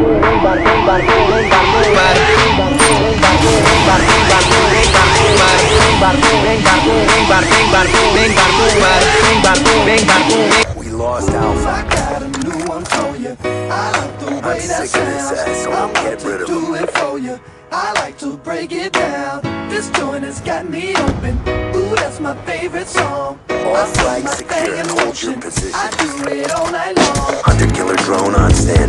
We lost Alpha. I got a new one for you. I like the way that sounds. I'm about to do it for you. I like to break it down. This joint has got me open. Ooh, that's my favorite song. All flags secure and hold your position. I do it all night long. Hunter killer drone on stage.